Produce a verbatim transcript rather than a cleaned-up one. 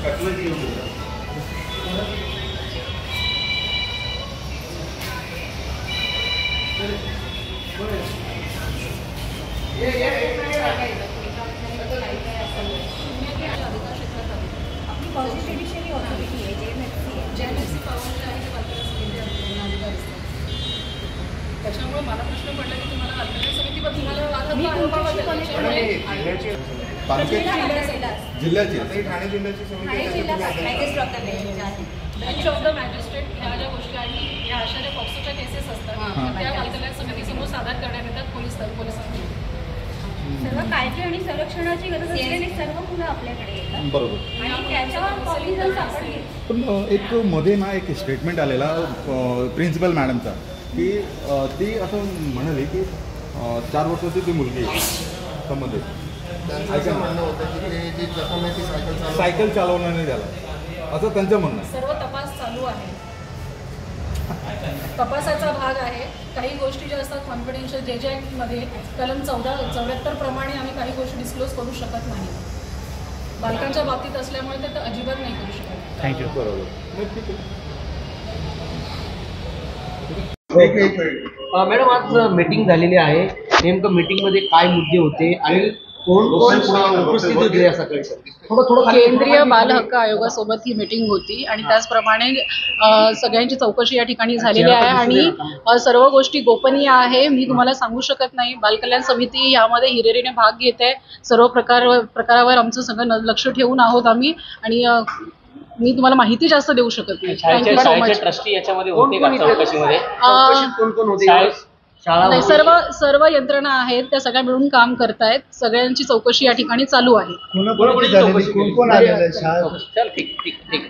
त्याच्यामुळे मला प्रश्न पडला की तुम्हाला बालकल्याण समितीबद्दल जिल्ह्याची ठाणे जिल्ह्याची समिती बेंच ऑफ द मॅजिस्ट्रेट ह्या ज्या गोष्टी आणि या अशा ज्या पॉक्सोच्या केसेस असतात त्या बालकल्याण समितीसमोर सादर करण्यात येतात पोलीस पोलिसांनी. सर्व काळजी आणि संरक्षणाची गरज असलेली सर्व मुलं आपल्याकडे येतात. बरोबर. आणि त्याच्यावर कॉग्निझन्स आपण घेतो. पण एक मध्ये ना एक स्टेटमेंट आलेला प्रिन्सिपल मॅडमचा की ती असं म्हणाली की चार वर्षाची ती मुलगी त्यामध्ये त्यांचं म्हणणं होतं की ते जी जखम आहे ती सायकल सायकल चालवणार नाही झाला असं त्यांचं म्हणणं. सर्व तपास चालू आहे, तपासाचा भाग आहे. काही गोष्टी ज्या असतात कॉन्फिडेन्शियल जे जे ॲक्टमध्ये कलम चौदा चौऱ्याहत्तर प्रमाणे आम्ही काही गोष्टी डिस्क्लोज करू शकत नाही. बालकांच्या बाबतीत असल्यामुळे ते तर अजिबात नाही करू शकत. थँक्यू. बरोबर. मॅडम आज मीटिंग झालेली आहे, नेमकं मीटिंगमध्ये काय मुद्दे होते आणि कोण कोण उपस्थित होते या सकाळी? थोडं थोडं केंद्रीय बाल हक्क आयोगासोबत ही मीटिंग होती आणि त्याचप्रमाणे सगळ्यांची चौकशी या ठिकाणी झालेली आहे आणि सर्व गोष्टी गोपनीय आहे. मी तुम्हाला सांगू शकत नाही. बालकल्याण समिती यामध्ये हिरिरीने भाग घेत आहे. सर्व प्रकार प्रकारावर आमचं सगळं लक्ष ठेवून आहोत आम्ही आणि मी तुम्हाला माहिती जास्त देऊ शकत नाही. Thank you so much. ट्रस्टी याच्यामध्ये होते का चौकशीमध्ये? कोण कोण होते? नाही, सर्व सर्व यंत्रणा आहेत त्या सगळ्या मिळून काम करतायत. सगळ्यांची चौकशी या ठिकाणी चालू आहे. कोण कोण आलेलं आहे? चल ठीक ठीक ठीक